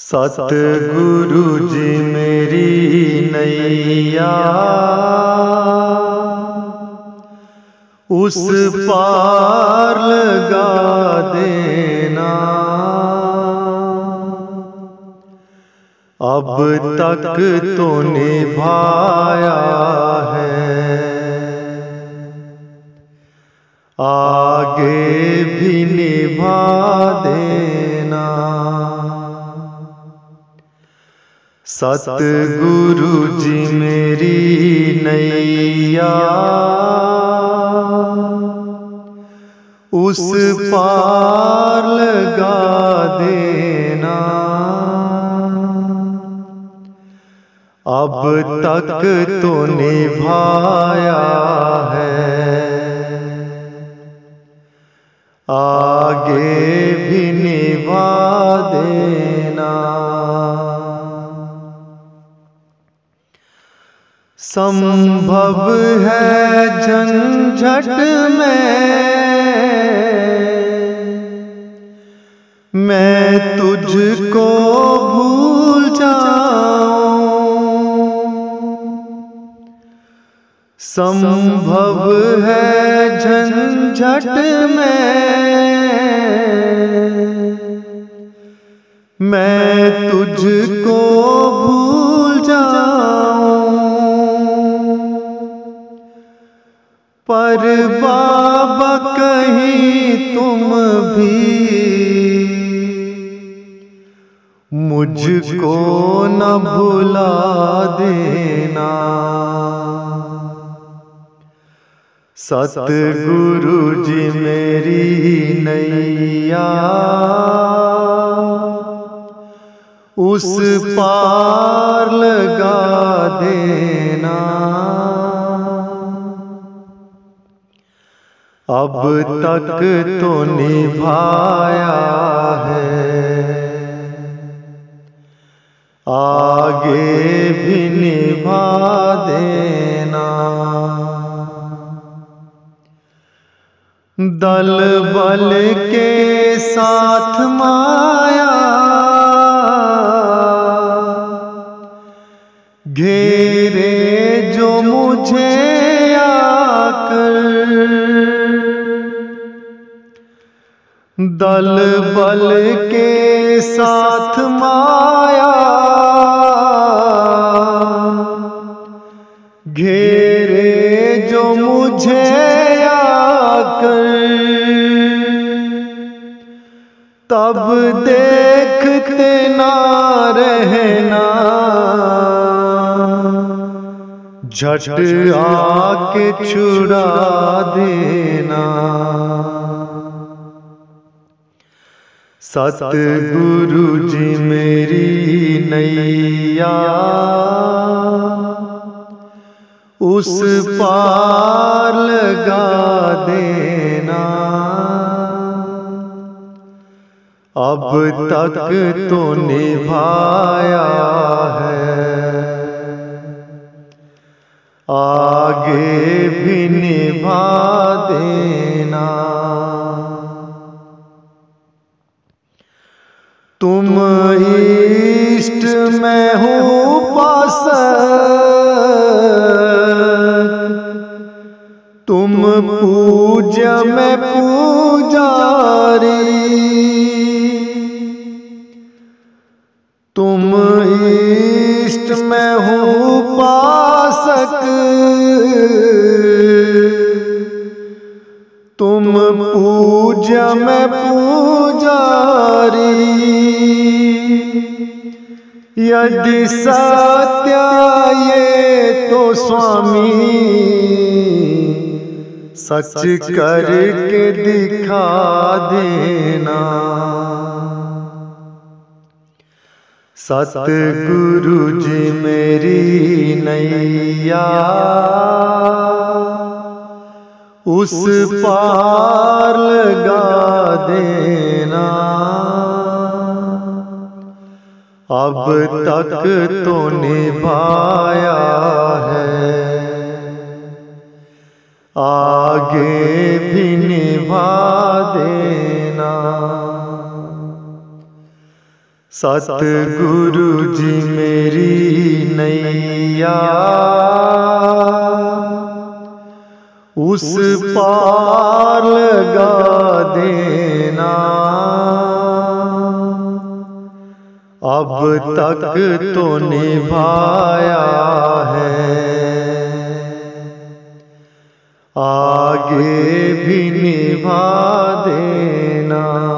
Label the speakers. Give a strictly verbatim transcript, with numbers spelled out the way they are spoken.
Speaker 1: सतगुरु जी मेरी नैया उस पार लगा देना। अब तक तो निभाया है, आगे भी निभा देना। सतगुरु जी मेरी नैया उस पार लगा देना। अब तक तो निभाया है, आगे भी निभा देना। संभव है झंझट में मैं तुझको भूल जाऊं, संभव है झंझट में मैं तुझको भूल जाऊं। पर बाबा कहीं तुम भी मुझको न भुला देना। सतगुरु जी मेरी नैया उस पार लगा देना। अब तक तो निभाया है, आगे भी निभा देना। दल बल के साथ माया घेरे जो मुझे आकर, दल बल के साथ माया घेरे जो मुझे आकर, तब देखते ना रहना, झट आके छुड़ा देना। सतगुरु जी मेरी नैया उस पार लगा देना। अब तक तो निभाया है, आगे भी निभा देना। तुम इष्ट मैं हूँ पासक, तुम पूज्य मैं पूजारी। तुम इष्ट मैं हूँ पासक, तुम पूज्य मैं पूजारी। यदि सत्य ये तो स्वामी सच करके दिखा देना। सतगुरु जी मेरी नैया उस पार लगा देना। अब तक तो निभाया है, आगे भी निभा देना। सतगुरु जी मेरी नैया उस पार लगा देना। अब तक तो निभाया है, आगे भी निभा देना।